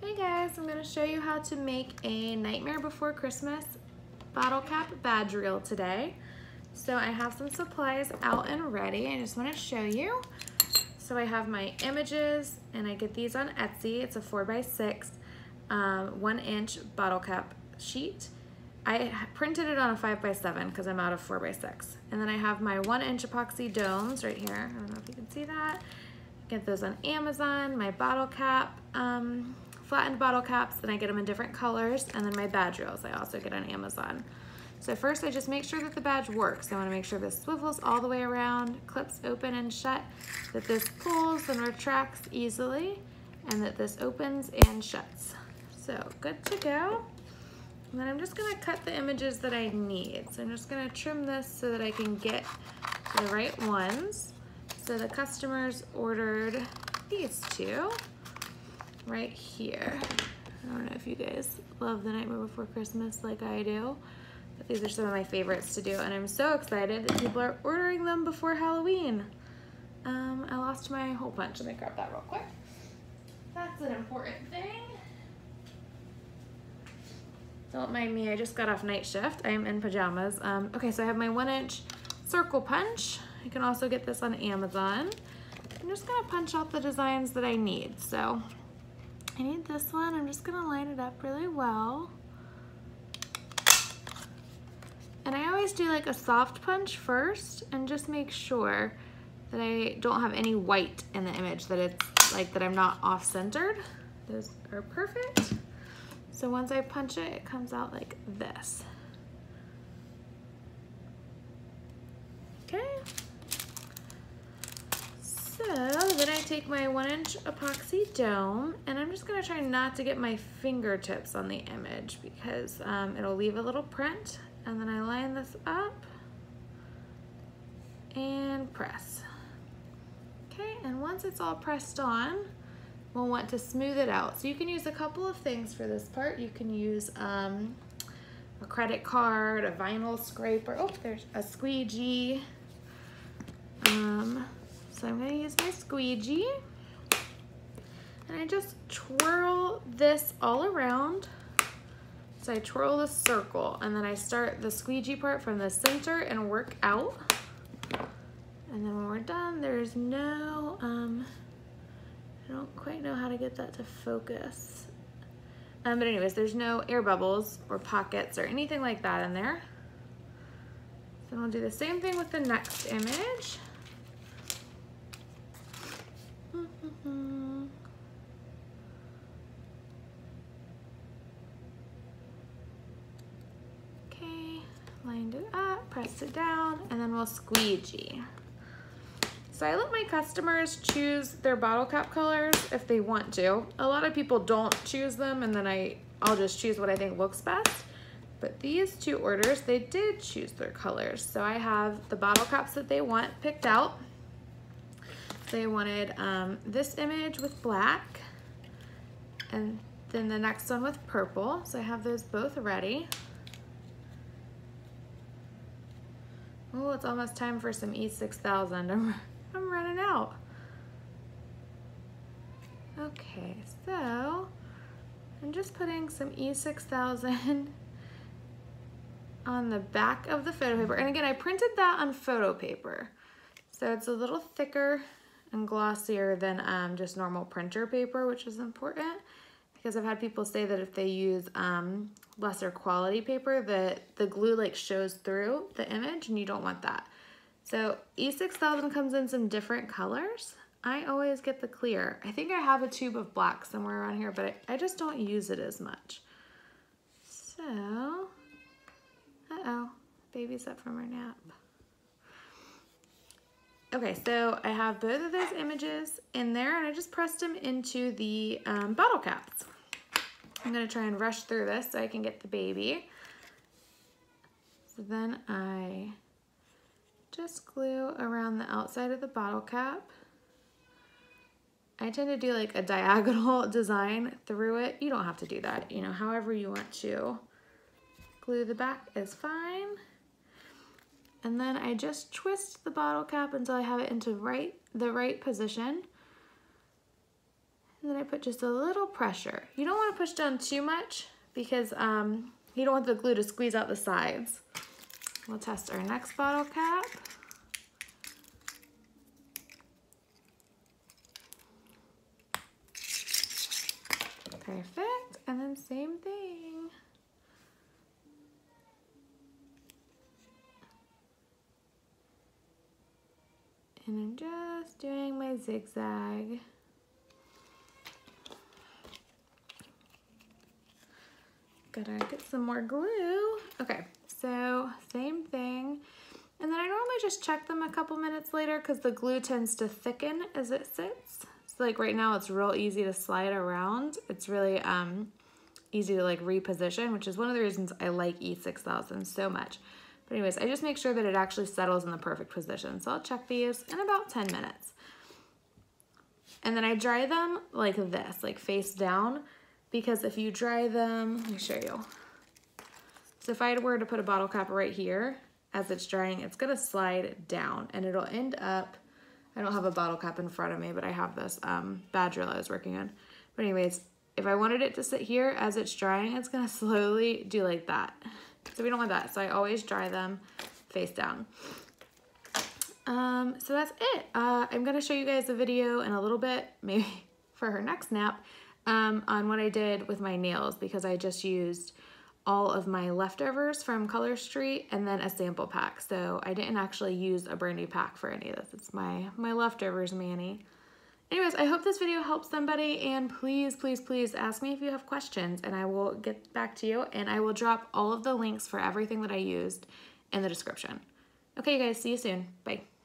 Hey guys, I'm going to show you how to make a Nightmare Before Christmas bottle cap badge reel today. So I have some supplies out and ready. I just want to show you. So I have my images, and I get these on Etsy. It's a 4x6 1-inch bottle cap sheet. I printed it on a 5x7 because I'm out of 4x6. And then I have my 1-inch epoxy domes right here. I don't know if you can see that. Get those on Amazon. My bottle cap, flattened bottle caps, and I get them in different colors. And then my badge reels I also get on Amazon. So first I just make sure that the badge works. I want to make sure this swivels all the way around, clips open and shut, that this pulls and retracts easily, and that this opens and shuts. So good to go. And then I'm just going to cut the images that I need. So I'm just going to trim this so that I can get the right ones. So the customers ordered these two right here. I don't know if you guys love The Nightmare Before Christmas like I do, but these are some of my favorites to do, and I'm so excited that people are ordering them before Halloween. I lost my hole punch. Let me grab that real quick. That's an important thing. Don't mind me, I just got off night shift. I am in pajamas. Okay, so I have my 1-inch circle punch. You can also get this on Amazon. I'm just gonna punch out the designs that I need. So I need this one. I'm just gonna line it up really well. And I always do like a soft punch first and just make sure that I don't have any white in the image, that it's like that I'm not off-centered. Those are perfect. So once I punch it, it comes out like this. Okay. So then I take my 1-inch epoxy dome, and I'm just gonna try not to get my fingertips on the image because it'll leave a little print. And then I line this up and press. Okay, and once it's all pressed on, we'll want to smooth it out. So you can use a couple of things for this part. You can use a credit card, a vinyl scraper. Oh, there's a squeegee. So I'm gonna use my squeegee, and I just twirl this all around. So I twirl the circle, and then I start the squeegee part from the center and work out. And then when we're done, there's no, I don't quite know how to get that to focus. But anyways, there's no air bubbles or pockets or anything like that in there. So we'll do the same thing with the next image. Okay, lined it up, pressed it down, and then we'll squeegee. So I let my customers choose their bottle cap colors if they want to. A lot of people don't choose them, and then I'll just choose what I think looks best. But these two orders, they did choose their colors. So I have the bottle caps that they want picked out. They wanted this image with black, and then the next one with purple. So I have those both ready. Oh, it's almost time for some E6000. I'm running out. Okay, so I'm just putting some E6000 on the back of the photo paper. And again, I printed that on photo paper. So it's a little thicker and glossier than just normal printer paper, which is important because I've had people say that if they use lesser quality paper, that the glue like shows through the image, and you don't want that. So E6000 comes in some different colors. I always get the clear. I think I have a tube of black somewhere around here, but I just don't use it as much. So, uh-oh, baby's up from her nap. Okay, so I have both of those images in there, and I just pressed them into the bottle caps. I'm gonna try and rush through this so I can get the baby. So then I just glue around the outside of the bottle cap. I tend to do like a diagonal design through it. You don't have to do that, you know, however you want to. Glue the back is fine. And then I just twist the bottle cap until I have it into the right position. And then I put just a little pressure. You don't want to push down too much because you don't want the glue to squeeze out the sides. We'll test our next bottle cap. Perfect, and then same thing. And I'm just doing my zigzag. Gotta get some more glue. Okay, so same thing. And then I normally just check them a couple minutes later because the glue tends to thicken as it sits. So like right now it's real easy to slide around. It's really easy to like reposition, which is one of the reasons I like E6000 so much. But anyways, I just make sure that it actually settles in the perfect position. So I'll check these in about 10 minutes. And then I dry them like this, like face down, because if you dry them, let me show you. So if I were to put a bottle cap right here, as it's drying, it's gonna slide down and it'll end up, I don't have a bottle cap in front of me, but I have this bad drill I was working on. But anyways, if I wanted it to sit here as it's drying, it's gonna slowly do like that. So we don't want that. So I always dry them face down. So that's it. I'm gonna show you guys a video in a little bit, maybe for her next nap, on what I did with my nails because I just used all of my leftovers from Color Street and then a sample pack. So I didn't actually use a brand new pack for any of this. It's my leftovers, Manny. Anyways, I hope this video helps somebody, and please, please, please ask me if you have questions and I will get back to you, and I will drop all of the links for everything that I used in the description. Okay, you guys, see you soon. Bye.